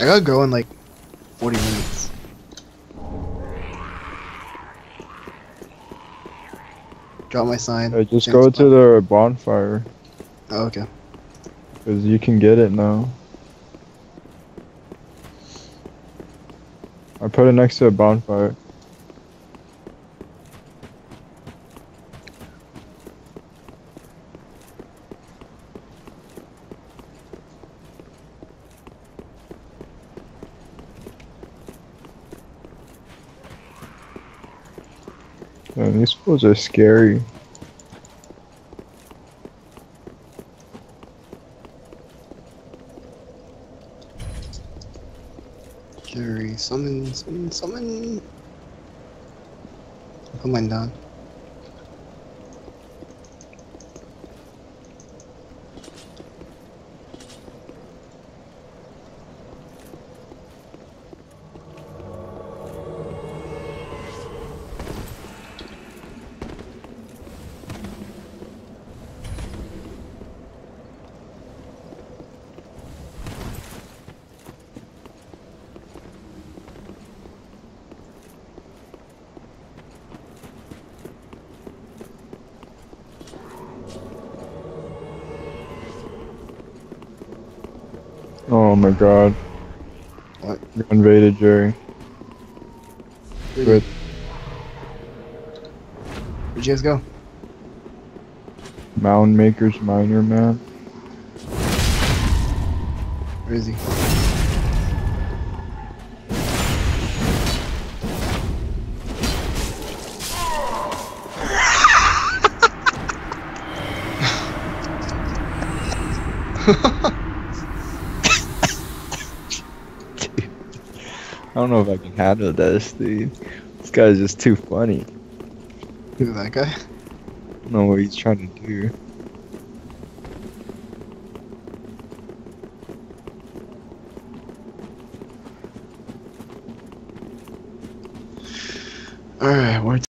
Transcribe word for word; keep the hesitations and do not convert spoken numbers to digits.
I gotta go in like forty minutes. Drop my sign. Hey, just Change go to spot. the bonfire, Oh, okay. because you can get it now. I put it next to a bonfire. Man, these fools are scary. Jerry, summon, summon, summon. Put mine down. Oh my god. What? You're invaded, Jerry. Good. Where'd you guys go? Mound Maker's Miner, man. Where is he? I don't know if I can handle this, dude. This guy's just too funny. Who's that guy? I don't know what he's trying to do. Alright, we're